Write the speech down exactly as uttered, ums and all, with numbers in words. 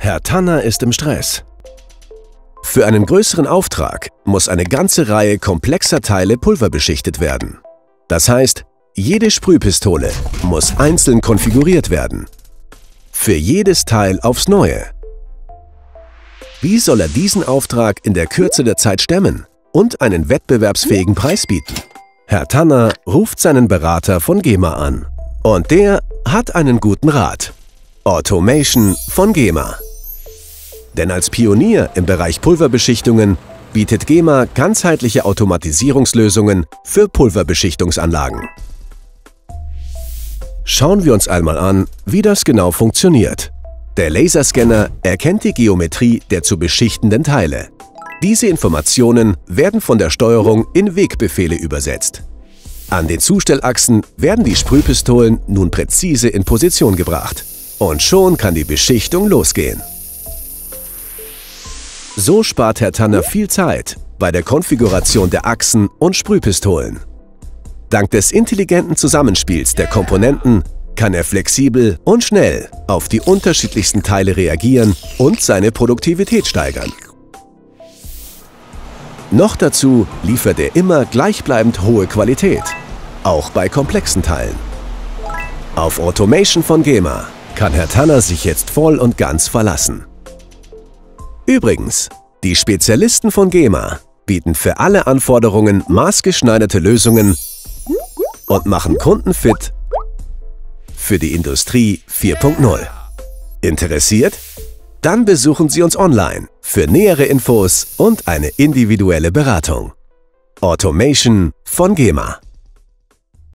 Herr Tanner ist im Stress. Für einen größeren Auftrag muss eine ganze Reihe komplexer Teile pulverbeschichtet werden. Das heißt, jede Sprühpistole muss einzeln konfiguriert werden. Für jedes Teil aufs Neue. Wie soll er diesen Auftrag in der Kürze der Zeit stemmen und einen wettbewerbsfähigen Preis bieten? Herr Tanner ruft seinen Berater von GEMA an. Und der hat einen guten Rat. Automation von GEMA. Denn als Pionier im Bereich Pulverbeschichtungen bietet GEMA ganzheitliche Automatisierungslösungen für Pulverbeschichtungsanlagen. Schauen wir uns einmal an, wie das genau funktioniert. Der Laserscanner erkennt die Geometrie der zu beschichtenden Teile. Diese Informationen werden von der Steuerung in Wegbefehle übersetzt. An den Zustellachsen werden die Sprühpistolen nun präzise in Position gebracht. Und schon kann die Beschichtung losgehen. So spart Herr Tanner viel Zeit bei der Konfiguration der Achsen und Sprühpistolen. Dank des intelligenten Zusammenspiels der Komponenten kann er flexibel und schnell auf die unterschiedlichsten Teile reagieren und seine Produktivität steigern. Noch dazu liefert er immer gleichbleibend hohe Qualität, auch bei komplexen Teilen. Auf Automation von GEMA kann Herr Tanner sich jetzt voll und ganz verlassen. Übrigens, die Spezialisten von GEMA bieten für alle Anforderungen maßgeschneiderte Lösungen und machen Kunden fit für die Industrie vier Punkt null. Interessiert? Dann besuchen Sie uns online für nähere Infos und eine individuelle Beratung. Automation von GEMA.